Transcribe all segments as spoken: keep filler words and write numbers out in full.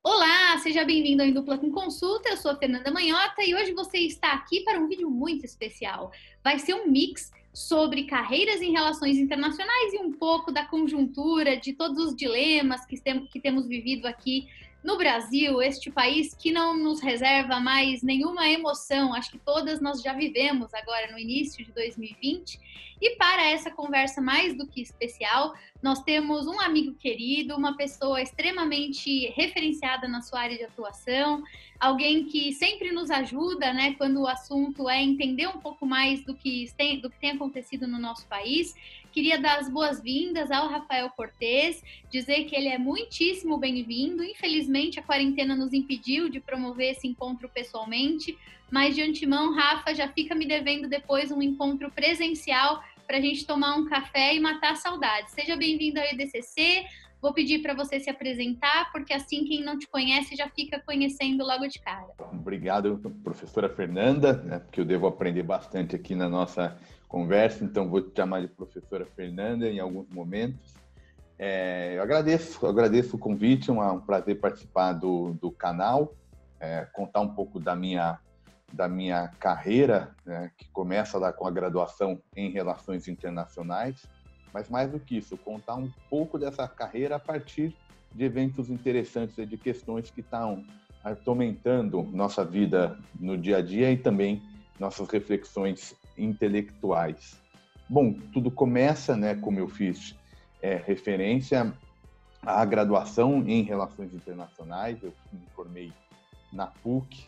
Olá, seja bem-vindo ao Em Dupla com Consulta, eu sou a Fernanda Manhota e hoje você está aqui para um vídeo muito especial. Vai ser um mix sobre carreiras em relações internacionais e um pouco da conjuntura, de todos os dilemas que temos vivido aqui no Brasil, este país que não nos reserva mais nenhuma emoção, acho que todas nós já vivemos agora no início de dois mil e vinte. E para essa conversa mais do que especial, nós temos um amigo querido, uma pessoa extremamente referenciada na sua área de atuação, alguém que sempre nos ajuda, né, quando o assunto é entender um pouco mais do que tem, do que tem acontecido no nosso país. Queria dar as boas-vindas ao Rafael Cortez, dizer que ele é muitíssimo bem-vindo. Infelizmente, a quarentena nos impediu de promover esse encontro pessoalmente, mas de antemão, Rafa, já fica me devendo depois um encontro presencial para a gente tomar um café e matar a saudade. Seja bem-vindo ao E D C C. Vou pedir para você se apresentar, porque assim quem não te conhece já fica conhecendo logo de cara. Obrigado, professora Fernanda, né, porque eu devo aprender bastante aqui na nossa conversa, então vou te chamar de professora Fernanda em alguns momentos. É, eu agradeço, eu agradeço o convite, é um prazer participar do, do canal, é, contar um pouco da minha, da minha carreira, né, que começa lá com a graduação em Relações Internacionais, mas mais do que isso, contar um pouco dessa carreira a partir de eventos interessantes, de questões que estão atormentando nossa vida no dia a dia e também nossas reflexões intelectuais. Bom, tudo começa, né, como eu fiz é, referência à graduação em Relações Internacionais, eu me formei na P U C,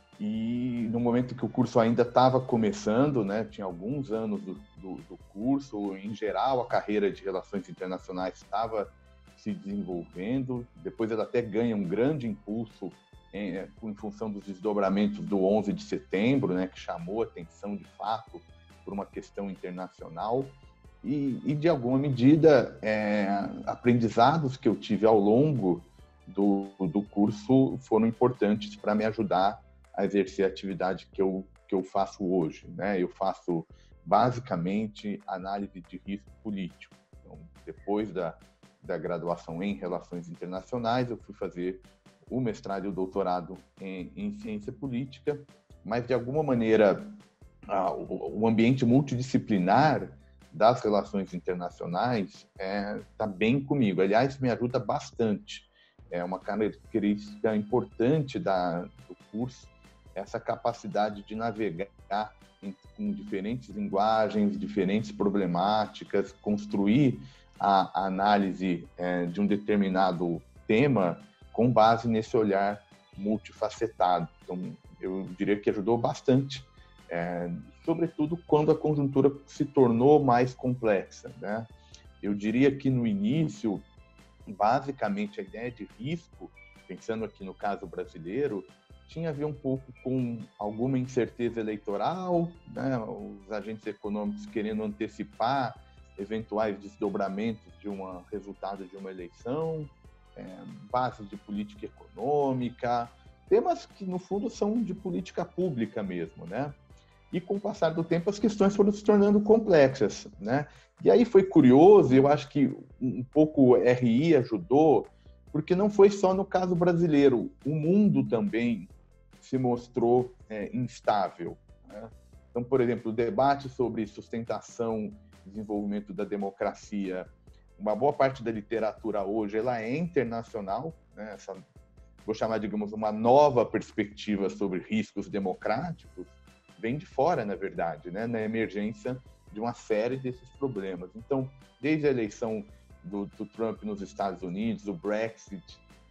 e no momento que o curso ainda estava começando, né, tinha alguns anos do, do, do curso, em geral a carreira de Relações Internacionais estava se desenvolvendo, depois ela até ganha um grande impulso em, em função dos desdobramentos do onze de setembro, né, que chamou a atenção de fato por uma questão internacional, e, e de alguma medida é, aprendizados que eu tive ao longo do, do curso foram importantes para me ajudar a exercer a atividade que eu, que eu faço hoje, né? Eu faço basicamente análise de risco político. Então, depois da, da graduação em Relações Internacionais, eu fui fazer o mestrado e o doutorado em, em Ciência Política, mas de alguma maneira a, o, o ambiente multidisciplinar das relações internacionais está é, bem comigo. Aliás, me ajuda bastante. É uma característica importante da, do curso, essa capacidade de navegar em, com diferentes linguagens, diferentes problemáticas, construir a, a análise é, de um determinado tema com base nesse olhar multifacetado. Então, eu diria que ajudou bastante, é, sobretudo quando a conjuntura se tornou mais complexa, né? Eu diria que no início, basicamente, a ideia de risco, pensando aqui no caso brasileiro, tinha a ver um pouco com alguma incerteza eleitoral, né? Os agentes econômicos querendo antecipar eventuais desdobramentos de um resultado de uma eleição, é, bases de política econômica, temas que, no fundo, são de política pública mesmo, né? E, com o passar do tempo, as questões foram se tornando complexas, né? E aí foi curioso, eu acho que um pouco o R I ajudou, porque não foi só no caso brasileiro, o mundo também se mostrou é, instável, né? Então, por exemplo, o debate sobre sustentação e desenvolvimento da democracia, uma boa parte da literatura hoje ela é internacional, né? Essa, vou chamar, digamos, uma nova perspectiva sobre riscos democráticos, vem de fora, na verdade, né? Na emergência de uma série desses problemas. Então, desde a eleição do, do Trump nos Estados Unidos, o Brexit,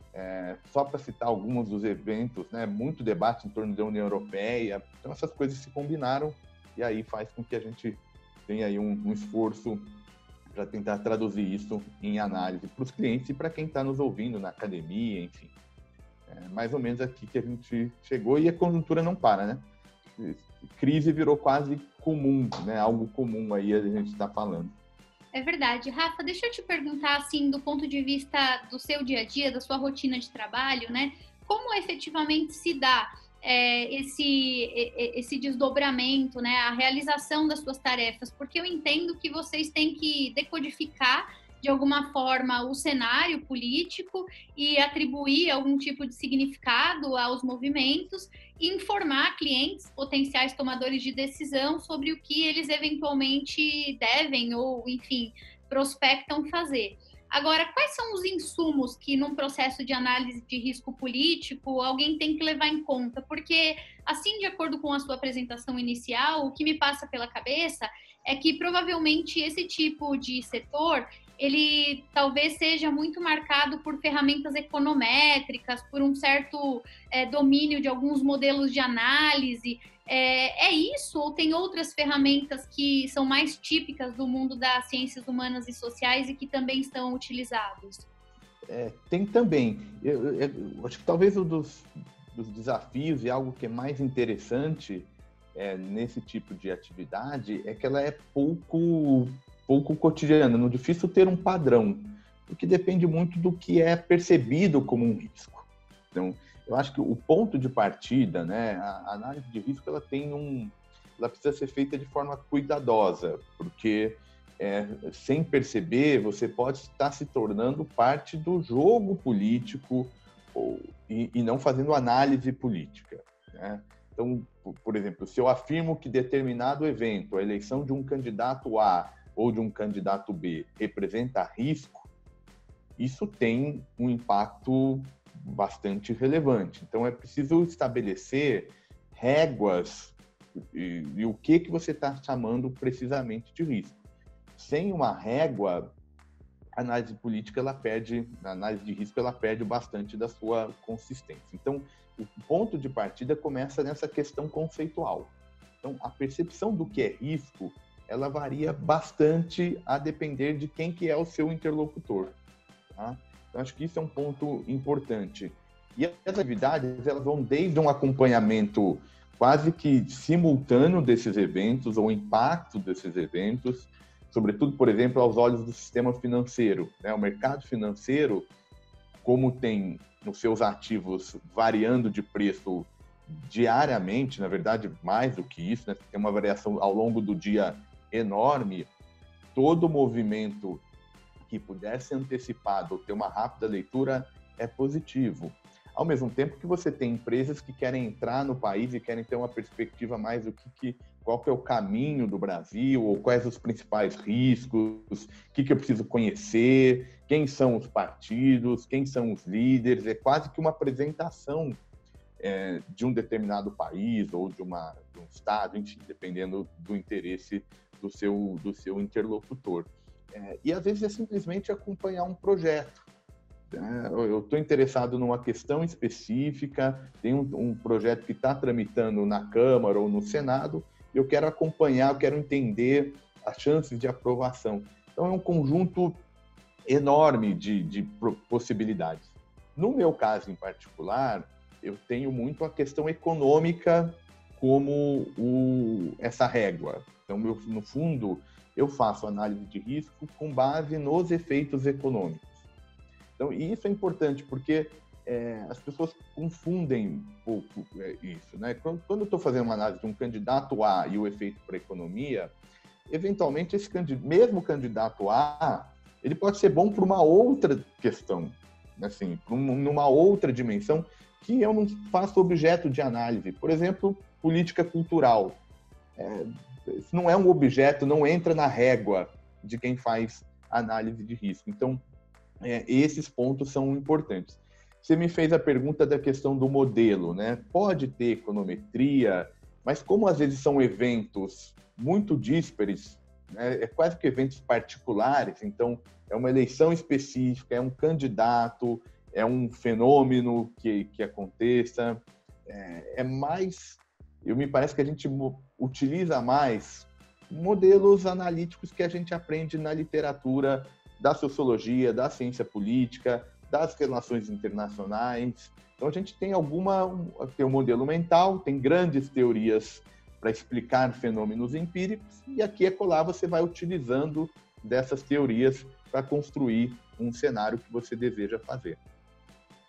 é, só para citar alguns dos eventos, né? Muito debate em torno da União Europeia. Então, essas coisas se combinaram e aí faz com que a gente tenha aí um, um esforço para tentar traduzir isso em análise para os clientes e para quem está nos ouvindo na academia, enfim. É mais ou menos aqui que a gente chegou e a conjuntura não para, né? Crise virou quase comum, né? Algo comum aí a gente está falando. É verdade. Rafa, deixa eu te perguntar, assim, do ponto de vista do seu dia a dia, da sua rotina de trabalho, né? Como efetivamente se dá é, esse, esse desdobramento, né? A realização das suas tarefas? Porque eu entendo que vocês têm que decodificar de alguma forma, o cenário político e atribuir algum tipo de significado aos movimentos e informar clientes, potenciais tomadores de decisão, sobre o que eles eventualmente devem ou, enfim, prospectam fazer. Agora, quais são os insumos que, num processo de análise de risco político, alguém tem que levar em conta? Porque, assim, de acordo com a sua apresentação inicial, o que me passa pela cabeça é que, provavelmente, esse tipo de setor, ele talvez seja muito marcado por ferramentas econométricas, por um certo é, domínio de alguns modelos de análise. É, é isso ou tem outras ferramentas que são mais típicas do mundo das ciências humanas e sociais e que também estão utilizadas? É, tem também. Eu, eu, eu acho que talvez um dos, dos desafios e algo que é mais interessante é, nesse tipo de atividade é que ela é pouco, pouco cotidiana, não é difícil ter um padrão, porque depende muito do que é percebido como um risco. Então, eu acho que o ponto de partida, né, a análise de risco, ela tem um, ela precisa ser feita de forma cuidadosa, porque é, sem perceber você pode estar se tornando parte do jogo político ou, e, e não fazendo análise política, né? Então, por exemplo, se eu afirmo que determinado evento, a eleição de um candidato A ou de um candidato B, representa risco, isso tem um impacto bastante relevante. Então, é preciso estabelecer réguas e, e o que, que você está chamando precisamente de risco. Sem uma régua, a análise política, ela perde, a análise de risco, ela perde bastante da sua consistência. Então, o ponto de partida começa nessa questão conceitual. Então, a percepção do que é risco, ela varia bastante a depender de quem que é o seu interlocutor, tá? Então, acho que isso é um ponto importante. E as atividades, elas vão desde um acompanhamento quase que simultâneo desses eventos, ou impacto desses eventos, sobretudo, por exemplo, aos olhos do sistema financeiro, né? O mercado financeiro, como tem os seus ativos variando de preço diariamente, na verdade, mais do que isso, né? Tem uma variação ao longo do dia enorme, todo movimento que puder ser antecipado ou ter uma rápida leitura é positivo. Ao mesmo tempo que você tem empresas que querem entrar no país e querem ter uma perspectiva mais do que, que qual que é o caminho do Brasil, ou quais os principais riscos, o que, que eu preciso conhecer, quem são os partidos, quem são os líderes. É quase que uma apresentação é, de um determinado país ou de, uma, de um estado, enfim, dependendo do interesse do seu, do seu interlocutor. É, e às vezes é simplesmente acompanhar um projeto. Né? Eu estou interessado numa questão específica, tem um, um projeto que está tramitando na Câmara ou no Senado, eu quero acompanhar, eu quero entender as chances de aprovação. Então é um conjunto enorme de, de possibilidades. No meu caso em particular, eu tenho muito a questão econômica como o, essa régua. Então, eu, no fundo, eu faço análise de risco com base nos efeitos econômicos. Então, e isso é importante porque é, as pessoas confundem um pouco é, isso, né? Quando, quando eu estou fazendo uma análise de um candidato A e o efeito para a economia, eventualmente esse candidato, mesmo candidato A, ele pode ser bom para uma outra questão, assim, para um, numa outra dimensão que eu não faço objeto de análise. Por exemplo, política cultural. É, isso não é um objeto, não entra na régua de quem faz análise de risco. Então, é, esses pontos são importantes. Você me fez a pergunta da questão do modelo, né? Pode ter econometria, mas como às vezes são eventos muito díspares, né? É quase que eventos particulares, então é uma eleição específica, é um candidato, é um fenômeno que, que aconteça, é, é mais... Eu me parece que a gente utiliza mais modelos analíticos que a gente aprende na literatura da sociologia, da ciência política, das relações internacionais. Então, a gente tem alguma... Tem um modelo mental, tem grandes teorias para explicar fenômenos empíricos, e aqui e acolá você vai utilizando dessas teorias para construir um cenário que você deseja fazer.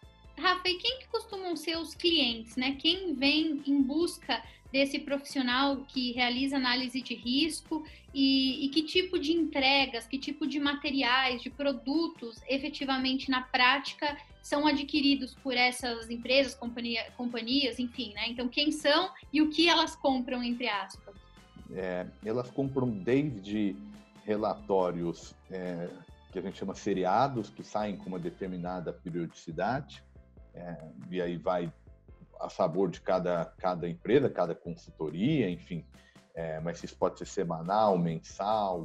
Rafa, e quem que costumam ser os clientes, né? Quem vem em busca desse profissional que realiza análise de risco e, e que tipo de entregas, que tipo de materiais, de produtos, efetivamente, na prática, são adquiridos por essas empresas, companhia, companhias, enfim, né? Então, quem são e o que elas compram, entre aspas? É, elas compram desde relatórios é, que a gente chama seriados, que saem com uma determinada periodicidade, é, e aí vai a sabor de cada, cada empresa, cada consultoria, enfim, é, mas isso pode ser semanal, mensal,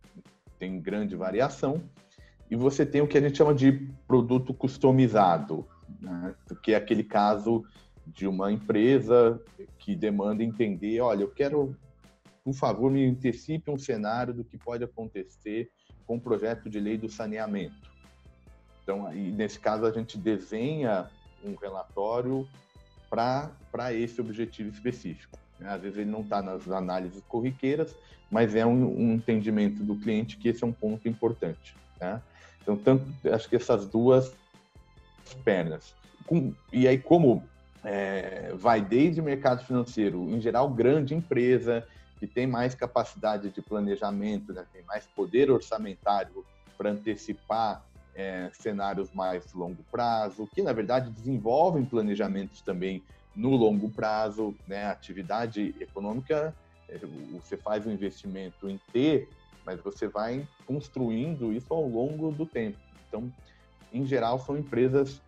tem grande variação. E você tem o que a gente chama de produto customizado, né? Que é aquele caso de uma empresa que demanda entender, olha, eu quero, por favor, me antecipe um cenário do que pode acontecer com o projeto de lei do saneamento. Então, aí, nesse caso, a gente desenha um relatório para esse objetivo específico. Às vezes ele não está nas análises corriqueiras, mas é um, um entendimento do cliente que esse é um ponto importante, né? Então, tanto, acho que essas duas pernas. Com, e aí, como é, vai desde o mercado financeiro, em geral, grande empresa, que tem mais capacidade de planejamento, né, tem mais poder orçamentário para antecipar É, cenários mais longo prazo, que na verdade desenvolvem planejamentos também no longo prazo, né? A atividade econômica, você faz um investimento em ter, mas você vai construindo isso ao longo do tempo. Então, em geral, são empresas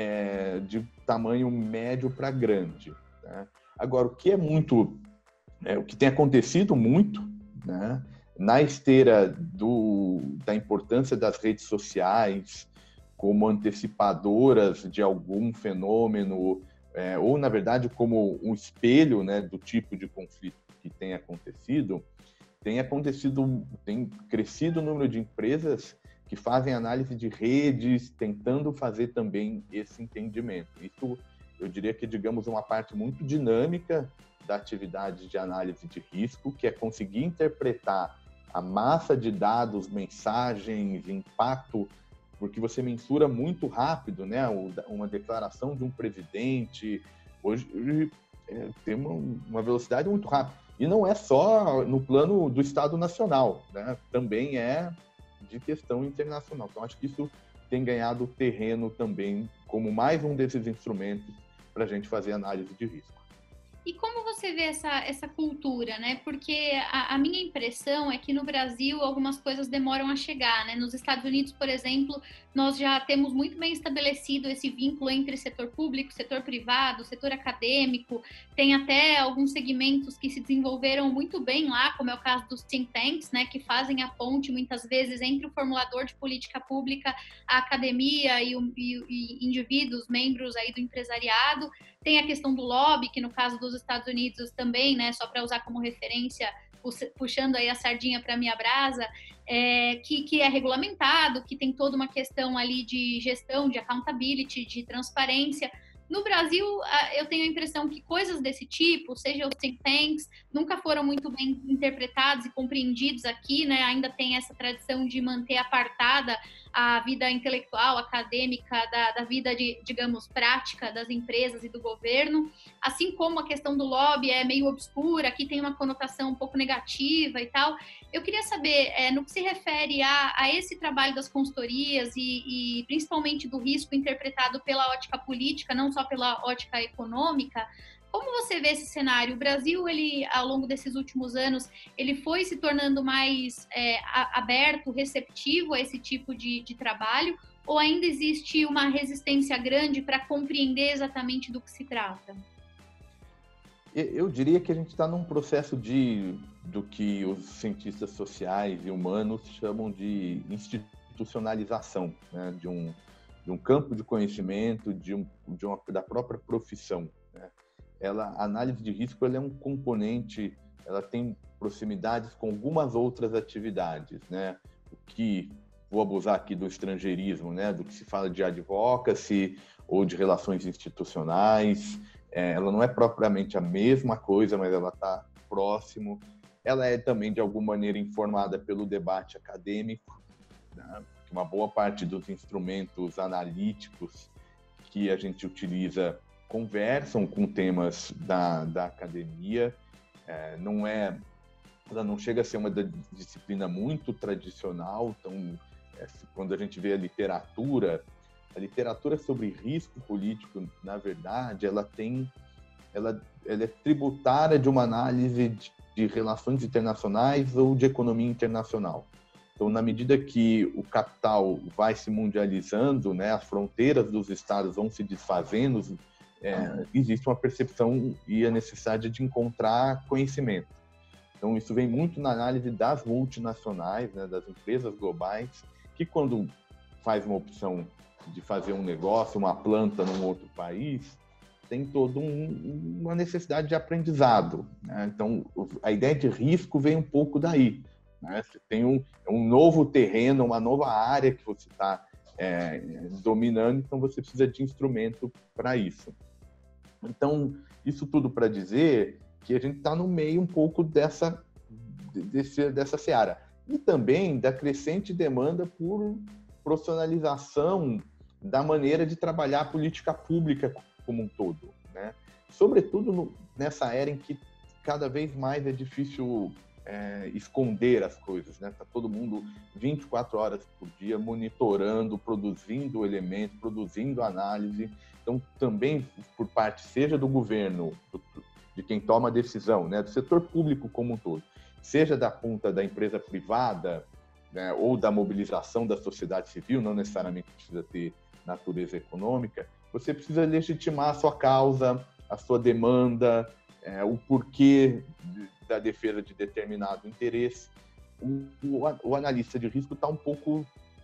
é, de tamanho médio para grande, né? Agora, o que é muito, é, o que tem acontecido muito, né? Na esteira do, da importância das redes sociais como antecipadoras de algum fenômeno, é, ou, na verdade, como um espelho, né, do tipo de conflito que tem acontecido, tem acontecido, tem crescido o número de empresas que fazem análise de redes, tentando fazer também esse entendimento. Isso, eu diria que, digamos, uma parte muito dinâmica da atividade de análise de risco, que é conseguir interpretar a massa de dados, mensagens, impacto, porque você mensura muito rápido, né? Uma declaração de um presidente, hoje é, tem uma, uma velocidade muito rápida. E não é só no plano do Estado Nacional, né? Também é de questão internacional. Então, acho que isso tem ganhado terreno também como mais um desses instrumentos para a gente fazer análise de risco. E como você vê essa, essa cultura, né? Porque a, a minha impressão é que no Brasil algumas coisas demoram a chegar, né? Nos Estados Unidos, por exemplo, nós já temos muito bem estabelecido esse vínculo entre setor público, setor privado, setor acadêmico. Tem até alguns segmentos que se desenvolveram muito bem lá, como é o caso dos think tanks, né? Que fazem a ponte, muitas vezes, entre o formulador de política pública, a academia e, o, e, e indivíduos, membros aí do empresariado. Tem a questão do lobby, que no caso dos Estados Unidos também, né, só para usar como referência, puxando aí a sardinha para a minha brasa, é, que, que é regulamentado, que tem toda uma questão ali de gestão, de accountability, de transparência. No Brasil, eu tenho a impressão que coisas desse tipo, seja os think tanks, nunca foram muito bem interpretados e compreendidos aqui, né? Ainda tem essa tradição de manter apartada a vida intelectual, acadêmica, da, da vida, de, digamos, prática das empresas e do governo. Assim como a questão do lobby é meio obscura, aqui tem uma conotação um pouco negativa e tal. Eu queria saber, é, no que se refere a, a esse trabalho das consultorias e, e principalmente do risco interpretado pela ótica política, não só pela ótica econômica, como você vê esse cenário? O Brasil, ele, ao longo desses últimos anos, ele foi se tornando mais é, aberto, receptivo a esse tipo de, de trabalho, ou ainda existe uma resistência grande para compreender exatamente do que se trata? Eu diria que a gente está num processo de, do que os cientistas sociais e humanos chamam de institucionalização, né? de, um, de um campo de conhecimento, de um, de uma, da própria profissão, né? Ela, a análise de risco, ela é um componente, ela tem proximidades com algumas outras atividades, né? O que, vou abusar aqui do estrangeirismo, né? Do que se fala de advocacy ou de relações institucionais. É, ela não é propriamente a mesma coisa, mas ela está próximo. Ela é também, de alguma maneira, informada pelo debate acadêmico, né? Uma boa parte dos instrumentos analíticos que a gente utiliza conversam com temas da, da academia, é, não é, ela não chega a ser uma disciplina muito tradicional, então, é, quando a gente vê a literatura, a literatura sobre risco político, na verdade, ela tem, ela, ela é tributária de uma análise de, de relações internacionais ou de economia internacional. Então, na medida que o capital vai se mundializando, né, as fronteiras dos estados vão se desfazendo, é, existe uma percepção e a necessidade de encontrar conhecimento. Então, isso vem muito na análise das multinacionais, né, das empresas globais, que quando faz uma opção de fazer um negócio, uma planta num outro país, tem toda um, uma necessidade de aprendizado, né? Então, a ideia de risco vem um pouco daí. Né? Você tem um, um novo terreno, uma nova área que você está é, dominando, então você precisa de instrumento para isso. Então, isso tudo para dizer que a gente está no meio um pouco dessa, desse, dessa seara. E também da crescente demanda por profissionalização da maneira de trabalhar a política pública como um todo, né? Sobretudo no, nessa era em que cada vez mais é difícil É, esconder as coisas, né? Tá todo mundo vinte e quatro horas por dia monitorando, produzindo elementos, produzindo análise. Então, também por parte, seja do governo, do, de quem toma a decisão, né? Do setor público como um todo, seja da ponta da empresa privada, né? Ou da mobilização da sociedade civil, não necessariamente precisa ter natureza econômica, você precisa legitimar a sua causa, a sua demanda, é, o porquê da defesa de determinado interesse. O, o, o analista de risco está um pouco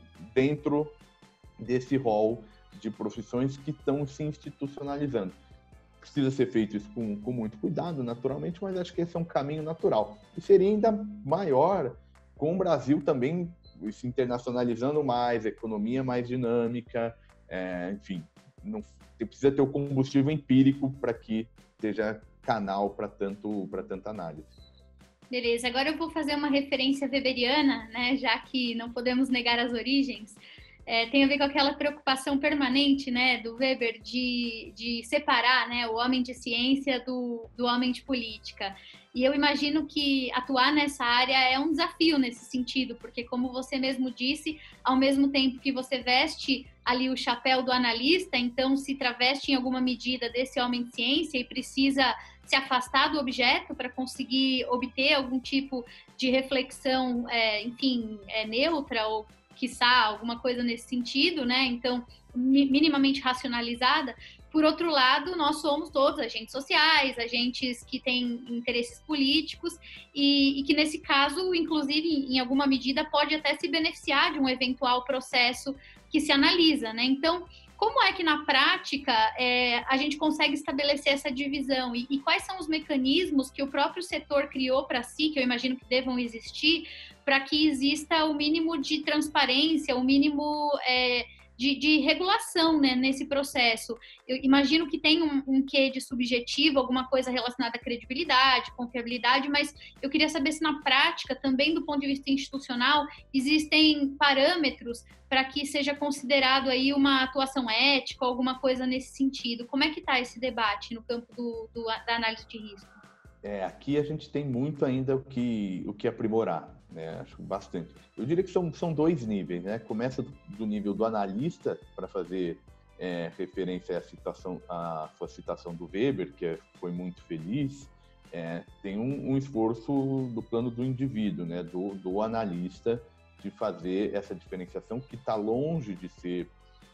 dentro desse rol de profissões que estão se institucionalizando. Precisa ser feito isso com, com muito cuidado, naturalmente, mas acho que esse é um caminho natural. E seria ainda maior com o Brasil também se internacionalizando mais, a economia mais dinâmica, é, enfim, não, precisa ter o combustível empírico para que seja canal para tanto, para tanta análise. Beleza, agora eu vou fazer uma referência weberiana, né, já que não podemos negar as origens. É, tem a ver com aquela preocupação permanente, né, do Weber de, de separar, né, o homem de ciência do, do homem de política. E eu imagino que atuar nessa área é um desafio nesse sentido, porque, como você mesmo disse, ao mesmo tempo que você veste ali o chapéu do analista, então se traveste em alguma medida desse homem de ciência e precisa se afastar do objeto para conseguir obter algum tipo de reflexão, é, enfim, é, neutra ou quiçá alguma coisa nesse sentido, né? Então, minimamente racionalizada. Por outro lado, nós somos todos agentes sociais, agentes que têm interesses políticos e, e que, nesse caso, inclusive, em alguma medida, pode até se beneficiar de um eventual processo que se analisa, né? Então, como é que, na prática, é, a gente consegue estabelecer essa divisão? E, e quais são os mecanismos que o próprio setor criou para si, que eu imagino que devam existir, para que exista o mínimo de transparência, o mínimo é, de, de regulação, né, nesse processo? Eu imagino que tem um, um quê de subjetivo, alguma coisa relacionada à credibilidade, confiabilidade, mas eu queria saber se na prática, também do ponto de vista institucional, existem parâmetros para que seja considerado aí uma atuação ética, alguma coisa nesse sentido. Como é que está esse debate no campo do, do, da análise de risco? É, aqui a gente tem muito ainda o que, o que aprimorar, né? Acho bastante. Eu diria que são, são dois níveis, né? Começa do, do nível do analista, para fazer é, referência à, citação, à sua citação do Weber, que foi muito feliz. É, tem um, um esforço do plano do indivíduo, né? do, do analista, de fazer essa diferenciação que está longe de ser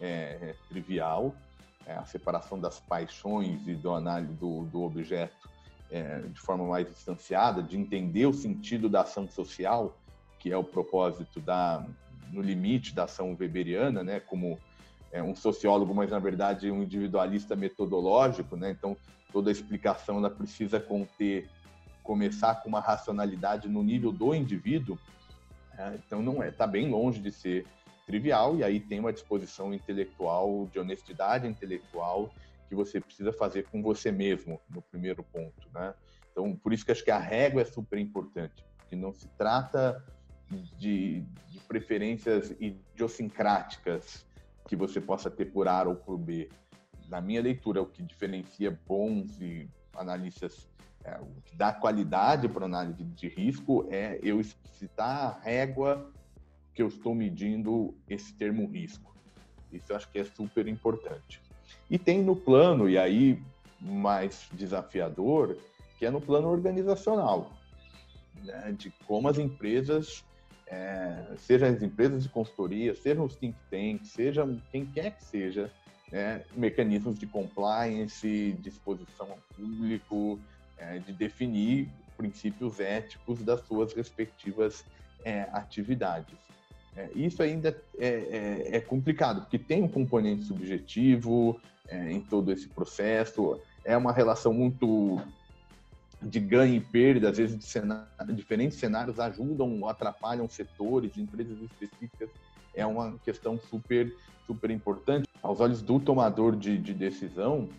é, trivial, é, a separação das paixões e do análise do, do objeto é, de forma mais distanciada, de entender o sentido da ação social, que é o propósito da, no limite da ação weberiana, né, como é, um sociólogo, mas na verdade um individualista metodológico, né, então toda a explicação ela precisa conter, começar com uma racionalidade no nível do indivíduo. Então, não é, está bem longe de ser trivial, e aí tem uma disposição intelectual, de honestidade intelectual, que você precisa fazer com você mesmo, no primeiro ponto, né? Então, por isso que acho que a régua é super importante, que não se trata de, de preferências idiosincráticas que você possa ter por A ou por B. na minha leitura, o que diferencia bons e analistas, é, o que dá qualidade para análise de risco é eu explicitar a régua que eu estou medindo esse termo risco. Isso eu acho que é super importante. E tem no plano, e aí mais desafiador, que é no plano organizacional, né, de como as empresas, é, sejam as empresas de consultoria, sejam os think tanks, seja quem quer que seja, né, mecanismos de compliance, de exposição ao público, é, de definir princípios éticos das suas respectivas é, atividades. É, isso ainda é, é, é complicado, porque tem um componente subjetivo é, em todo esse processo, é uma relação muito de ganho e perda, às vezes de cenário, diferentes cenários ajudam ou atrapalham setores, empresas específicas, é uma questão super, super importante. Aos olhos do tomador de, de decisão,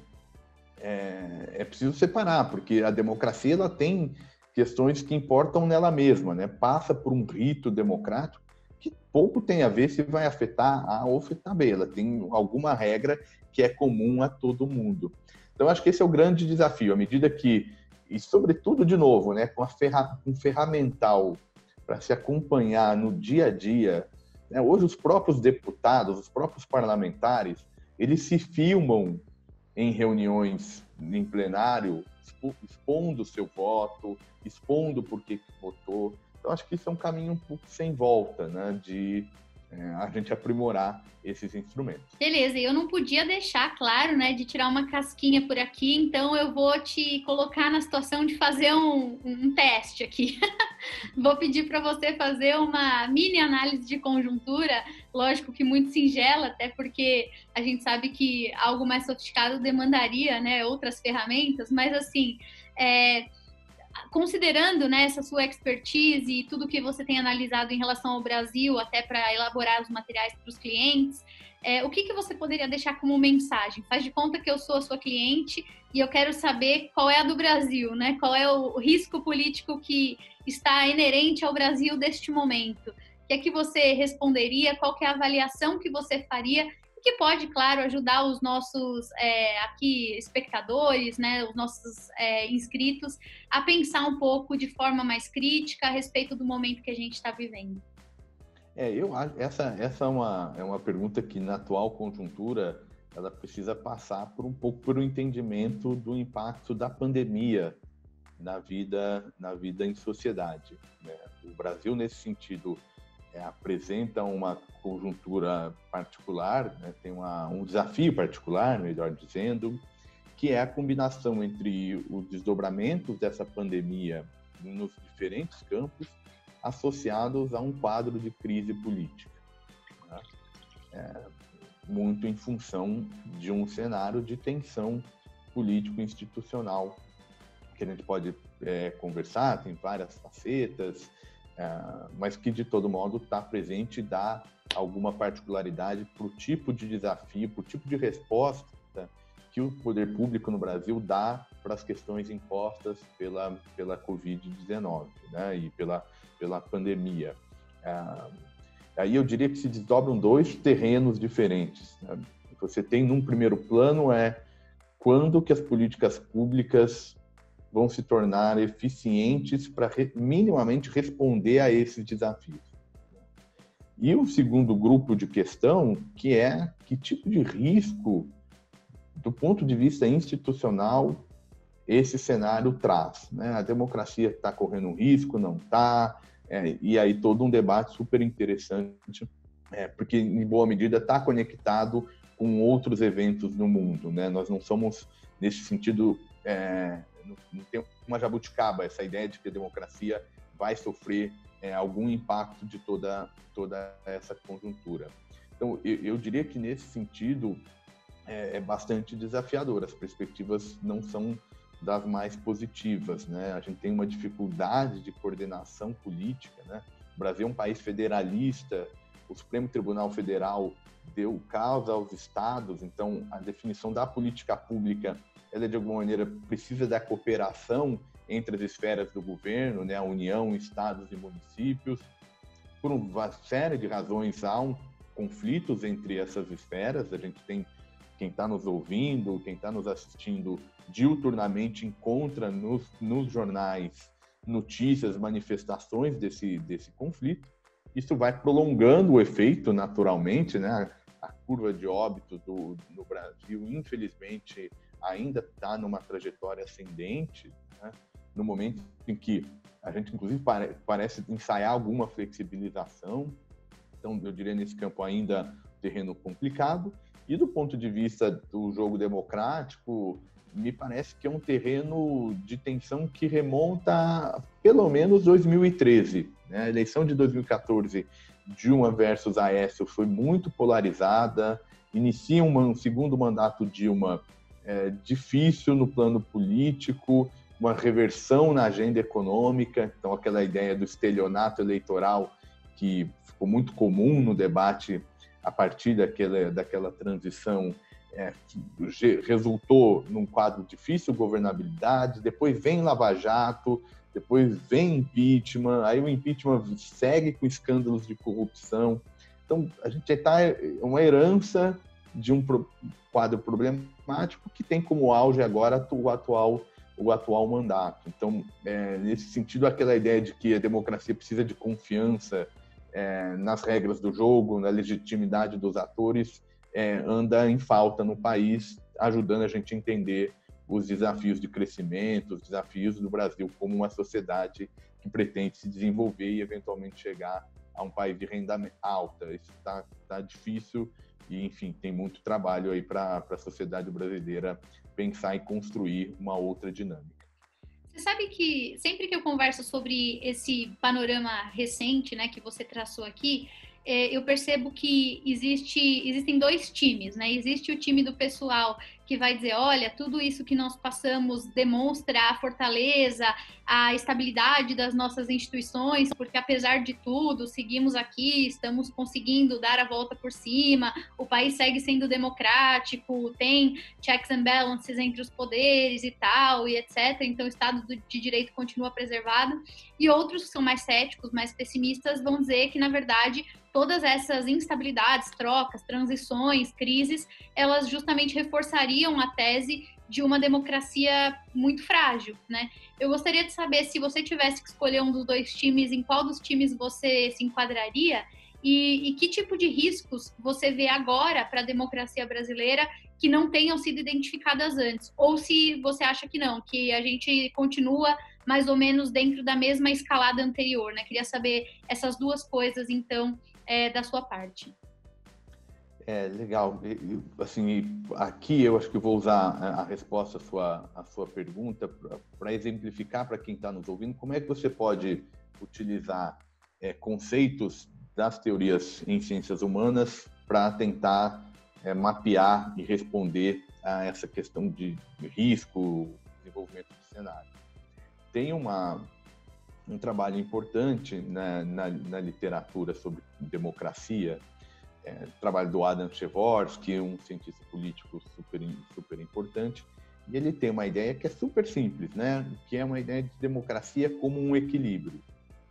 é, é preciso separar, porque a democracia ela tem questões que importam nela mesma, né? Passa por um rito democrático que pouco tem a ver se vai afetar A ou afetar B. Ela tem alguma regra que é comum a todo mundo. Então, acho que esse é o grande desafio, à medida que, e sobretudo, de novo, né, com a ferra, um ferramental para se acompanhar no dia a dia, né, hoje os próprios deputados, os próprios parlamentares, eles se filmam em reuniões em plenário, expondo o seu voto, expondo por que votou. Então, acho que isso é um caminho um pouco sem volta, né, de é, a gente aprimorar esses instrumentos. Beleza, e eu não podia deixar, claro, né, de tirar uma casquinha por aqui, então eu vou te colocar na situação de fazer um, um teste aqui. Vou pedir para você fazer uma mini análise de conjuntura, lógico que muito singela, até porque a gente sabe que algo mais sofisticado demandaria, né, outras ferramentas, mas assim, é, considerando, né, essa sua expertise e tudo que você tem analisado em relação ao Brasil, até para elaborar os materiais para os clientes, é, o que, que você poderia deixar como mensagem? Faz de conta que eu sou a sua cliente e eu quero saber qual é a do Brasil, né? Qual é o risco político que está inerente ao Brasil deste momento? O que é que você responderia? Qual que é a avaliação que você faria? Que pode, claro, ajudar os nossos é, aqui espectadores, né, os nossos é, inscritos, a pensar um pouco de forma mais crítica a respeito do momento que a gente está vivendo. É, eu acho essa essa é uma é uma pergunta que na atual conjuntura ela precisa passar por um pouco por um entendimento do impacto da pandemia na vida na vida em sociedade, né? O Brasil nesse sentido É, apresenta uma conjuntura particular, né, tem uma, um desafio particular, melhor dizendo, que é a combinação entre os desdobramentos dessa pandemia nos diferentes campos associados a um quadro de crise política, né? É, muito em função de um cenário de tensão político-institucional, que a gente pode é, conversar, tem várias facetas, Uh, mas que, de todo modo, está presente e dá alguma particularidade para o tipo de desafio, para o tipo de resposta que o poder público no Brasil dá para as questões impostas pela, pela covid dezenove, né, e pela, pela pandemia. Uh, aí eu diria que se desdobram dois terrenos diferentes, né? Você tem, num primeiro plano, é quando que as políticas públicas vão se tornar eficientes para re, minimamente responder a esses desafios. E o segundo grupo de questão, que é que tipo de risco, do ponto de vista institucional, esse cenário traz, né? A democracia está correndo um risco, não está, é, e aí todo um debate super interessante, é, porque em boa medida está conectado com outros eventos no mundo, né? Nós não somos, nesse sentido, é, não tem uma jabuticaba, essa ideia de que a democracia vai sofrer é, algum impacto de toda, toda essa conjuntura. Então, eu, eu diria que, nesse sentido, é, é bastante desafiador. As perspectivas não são das mais positivas, né? A gente tem uma dificuldade de coordenação política, né? O Brasil é um país federalista, o Supremo Tribunal Federal deu causa aos estados, então a definição da política pública ela, de alguma maneira, precisa da cooperação entre as esferas do governo, né, a União, estados e municípios. Por uma série de razões, há um conflitos entre essas esferas. A gente tem quem está nos ouvindo, quem está nos assistindo diuturnamente encontra nos, nos jornais notícias, manifestações desse, desse conflito. Isso vai prolongando o efeito naturalmente, né? A curva de óbito do, no Brasil, infelizmente, ainda está numa trajetória ascendente, né? No momento em que a gente, inclusive, pare, parece ensaiar alguma flexibilização. Então, eu diria, nesse campo ainda terreno complicado. E do ponto de vista do jogo democrático, me parece que é um terreno de tensão que remonta a, pelo menos, dois mil e treze. Né? A eleição de dois mil e quatorze, Dilma versus Aécio, foi muito polarizada. Inicia um segundo mandato Dilma é, difícil no plano político, uma reversão na agenda econômica. Então, aquela ideia do estelionato eleitoral que ficou muito comum no debate a partir daquela, daquela transição, é, que resultou num quadro difícil, governabilidade, depois vem Lava Jato, depois vem impeachment, aí o impeachment segue com escândalos de corrupção. Então, a gente está uma herança de um pro, quadro problemático que tem como auge agora o atual, o atual mandato. Então, é, nesse sentido, aquela ideia de que a democracia precisa de confiança é, nas regras do jogo, na legitimidade dos atores, é, anda em falta no país, ajudando a gente a entender os desafios de crescimento, os desafios do Brasil como uma sociedade que pretende se desenvolver e eventualmente chegar a um país de renda alta. Isso está tá difícil e, enfim, tem muito trabalho aí para a sociedade brasileira pensar e construir uma outra dinâmica. Você sabe que sempre que eu converso sobre esse panorama recente, né, que você traçou aqui, é, eu percebo que existe, existem dois times, né? Existe o time do pessoal que vai dizer, olha, tudo isso que nós passamos demonstra a fortaleza, a estabilidade das nossas instituições, porque apesar de tudo, seguimos aqui, estamos conseguindo dar a volta por cima, o país segue sendo democrático, tem checks and balances entre os poderes e tal, e etcétera. Então o Estado de Direito continua preservado. E outros que são mais céticos, mais pessimistas, vão dizer que, na verdade, todas essas instabilidades, trocas, transições, crises, elas justamente reforçariam a tese de uma democracia muito frágil, né? Eu gostaria de saber, se você tivesse que escolher um dos dois times, em qual dos times você se enquadraria e, e que tipo de riscos você vê agora para a democracia brasileira que não tenham sido identificadas antes? Ou se você acha que não, que a gente continua mais ou menos dentro da mesma escalada anterior, né? Queria saber essas duas coisas, então, é, da sua parte. É, legal. Assim, aqui eu acho que vou usar a resposta à sua, à sua pergunta para exemplificar para quem está nos ouvindo como é que você pode utilizar é, conceitos das teorias em ciências humanas para tentar é, mapear e responder a essa questão de risco, desenvolvimento do cenário. Tem uma, um trabalho importante na, na, na literatura sobre democracia, é, trabalho do Adam Przeworski, um cientista político super, super importante, e ele tem uma ideia que é super simples, né? Que é uma ideia de democracia como um equilíbrio.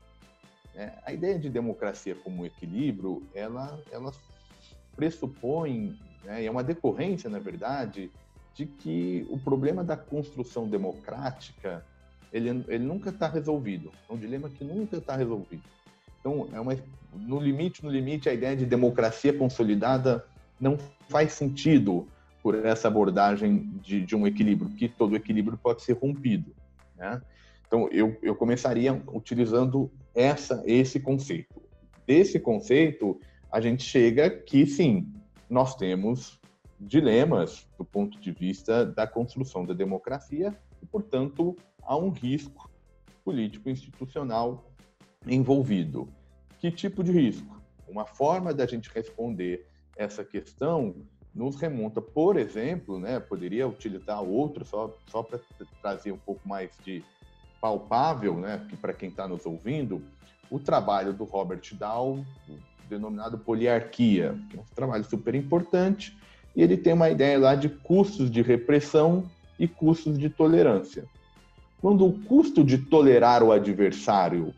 É, a ideia de democracia como um equilíbrio, ela, ela pressupõe, né, e é uma decorrência, na verdade, de que o problema da construção democrática Ele, ele nunca está resolvido. É um dilema que nunca está resolvido. Então, é uma, no limite, no limite, a ideia de democracia consolidada não faz sentido por essa abordagem de, de um equilíbrio, que todo equilíbrio pode ser rompido, né? Então, eu, eu começaria utilizando essa, esse conceito. Desse conceito, a gente chega que, sim, nós temos dilemas do ponto de vista da construção da democracia e, portanto, há um risco político-institucional envolvido. Que tipo de risco? Uma forma da gente responder essa questão nos remonta, por exemplo, né, poderia utilizar outro, só, só para trazer um pouco mais de palpável, né, para quem está nos ouvindo, o trabalho do Robert Dahl, denominado Poliarquia, que é um trabalho super importante, e ele tem uma ideia lá de custos de repressão e custos de tolerância. Quando o custo de tolerar o adversário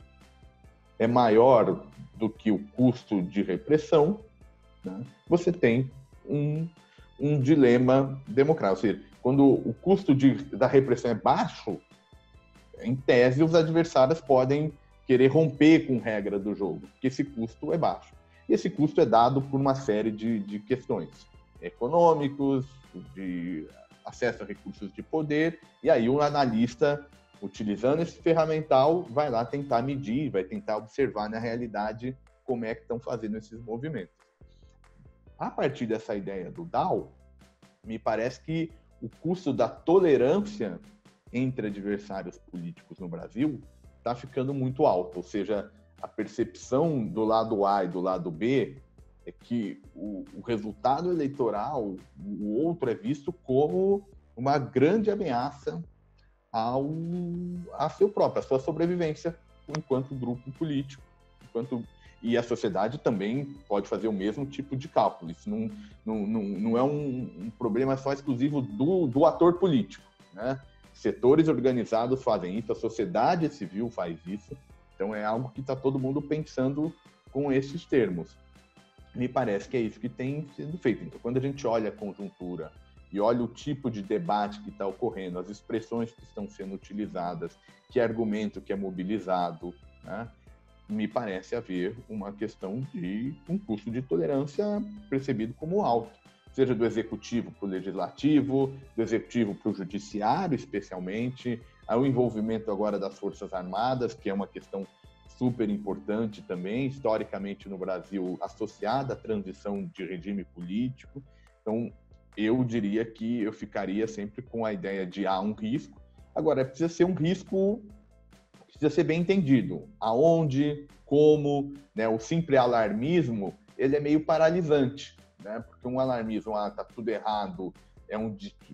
é maior do que o custo de repressão, né, você tem um, um dilema democrático. Ou seja, quando o custo de, da repressão é baixo, em tese, os adversários podem querer romper com a regra do jogo, porque esse custo é baixo. E esse custo é dado por uma série de, de questões econômicos, de acesso a recursos de poder, e aí o analista, utilizando esse ferramental, vai lá tentar medir, vai tentar observar na realidade como é que estão fazendo esses movimentos. A partir dessa ideia do D A O, me parece que o custo da tolerância entre adversários políticos no Brasil está ficando muito alto, ou seja, a percepção do lado A e do lado B é que o, o resultado eleitoral, o outro é visto como uma grande ameaça ao, a seu próprio, a sua sobrevivência enquanto grupo político, enquanto e a sociedade também pode fazer o mesmo tipo de cálculo. Isso não, não, não, não é um, um problema só exclusivo do, do ator político, né? Setores organizados fazem isso, a sociedade civil faz isso, então é algo que está todo mundo pensando com esses termos. Me parece que é isso que tem sido feito. Então, quando a gente olha a conjuntura e olha o tipo de debate que está ocorrendo, as expressões que estão sendo utilizadas, que argumento que é mobilizado, né? Me parece haver uma questão de um custo de tolerância percebido como alto, seja do executivo para o legislativo, do executivo para o judiciário, especialmente, o envolvimento agora das Forças Armadas, que é uma questão super importante também, historicamente no Brasil, associada à transição de regime político. Então, eu diria que eu ficaria sempre com a ideia de há um risco. Agora, precisa ser um risco, precisa ser bem entendido. Aonde, como, né? O simples alarmismo, ele é meio paralisante, né? Porque um alarmismo, ah, tá tudo errado, é um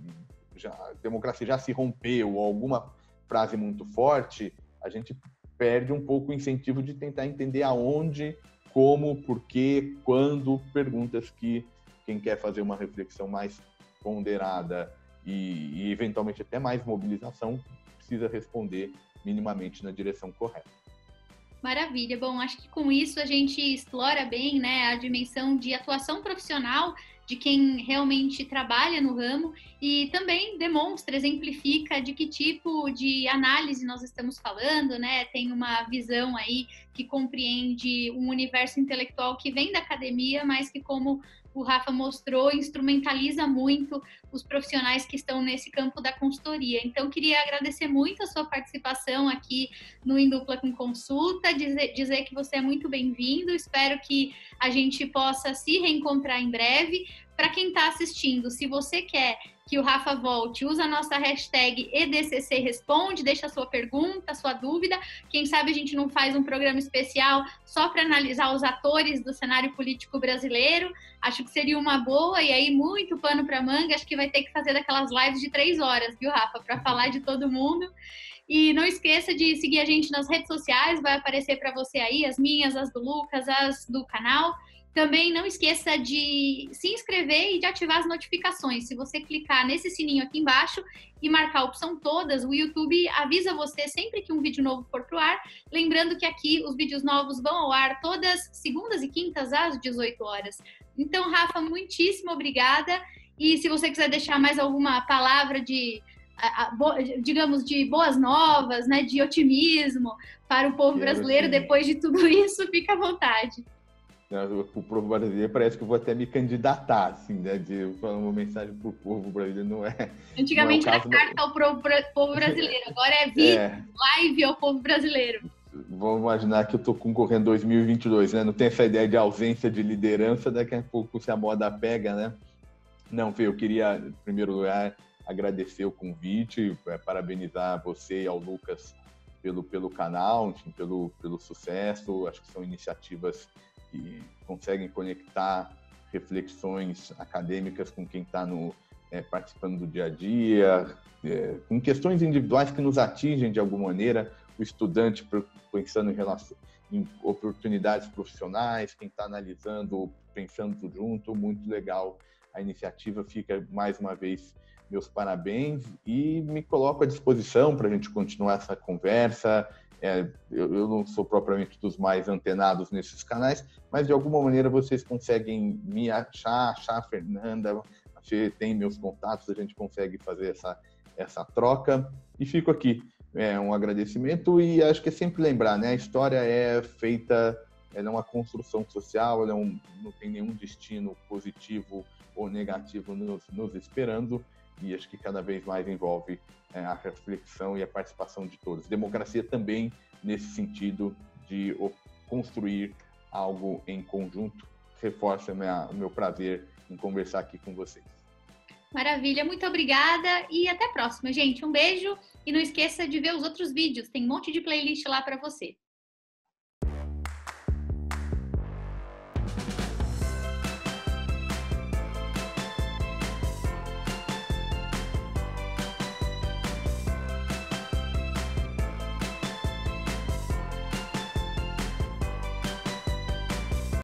já, a democracia já se rompeu, ou alguma frase muito forte, a gente perde um pouco o incentivo de tentar entender aonde, como, porquê, quando, perguntas que quem quer fazer uma reflexão mais ponderada e, e eventualmente até mais mobilização precisa responder minimamente na direção correta. Maravilha. Bom, acho que com isso a gente explora bem, né, a dimensão de atuação profissional de quem realmente trabalha no ramo e também demonstra, exemplifica de que tipo de análise nós estamos falando, né? Tem uma visão aí que compreende um universo intelectual que vem da academia, mas que, como o Rafa mostrou, instrumentaliza muito os profissionais que estão nesse campo da consultoria. Então, queria agradecer muito a sua participação aqui no Em Dupla com Consulta, dizer, dizer que você é muito bem-vindo, espero que a gente possa se reencontrar em breve. Para quem está assistindo, se você quer que o Rafa volte, usa a nossa hashtag E D C C Responde, deixa a sua pergunta, a sua dúvida. Quem sabe a gente não faz um programa especial só para analisar os atores do cenário político brasileiro. Acho que seria uma boa, e aí muito pano para manga. Acho que vai ter que fazer daquelas lives de três horas, viu, Rafa, para falar de todo mundo. E não esqueça de seguir a gente nas redes sociais, vai aparecer para você aí as minhas, as do Lucas, as do canal. Também não esqueça de se inscrever e de ativar as notificações. Se você clicar nesse sininho aqui embaixo e marcar a opção todas, o YouTube avisa você sempre que um vídeo novo for pro ar. Lembrando que aqui os vídeos novos vão ao ar todas segundas e quintas às dezoito horas. Então, Rafa, muitíssimo obrigada. E se você quiser deixar mais alguma palavra de, digamos, de boas novas, né, de otimismo para o povo brasileiro depois de tudo isso, fica à vontade. O povo brasileiro parece que eu vou até me candidatar, assim, né? De falar uma mensagem para o povo brasileiro, não é. Antigamente não é era carta ao povo brasileiro, agora é vídeo, é. live ao povo brasileiro. Vamos imaginar que eu estou concorrendo em dois mil e vinte e dois, né? Não tem essa ideia de ausência de liderança, daqui a pouco se a moda pega, né? Não, Fê, eu queria, em primeiro lugar, agradecer o convite, parabenizar você e ao Lucas pelo, pelo canal, enfim, pelo, pelo sucesso. Acho que são iniciativas que conseguem conectar reflexões acadêmicas com quem está é, participando do dia a dia, é, com questões individuais que nos atingem de alguma maneira, o estudante pensando em, relação, em oportunidades profissionais, quem está analisando, pensando junto, muito legal a iniciativa. Fica, mais uma vez, meus parabéns e me coloco à disposição para a gente continuar essa conversa. É, eu, eu não sou propriamente dos mais antenados nesses canais, mas de alguma maneira vocês conseguem me achar, achar a Fernanda, a você tem meus contatos, a gente consegue fazer essa, essa troca. E fico aqui, é um agradecimento e acho que é sempre lembrar, né? A história é feita, ela é uma construção social, ela é um, não tem nenhum destino positivo ou negativo nos, nos esperando, e acho que cada vez mais envolve é, a reflexão e a participação de todos. Democracia também nesse sentido de construir algo em conjunto. Reforça minha, o meu prazer em conversar aqui com vocês. Maravilha, muito obrigada e até a próxima, gente. Um beijo e não esqueça de ver os outros vídeos, tem um monte de playlist lá para você.